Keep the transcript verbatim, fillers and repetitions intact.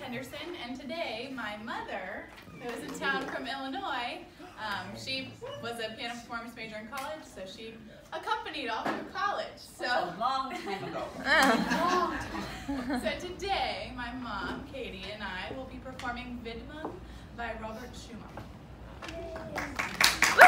Henderson, and today my mother, who is in town from Illinois, um, she was a piano performance major in college, so she accompanied all through college. So a long time ago. So today, my mom, Katie, and I will be performing Widmung by Robert Schumann.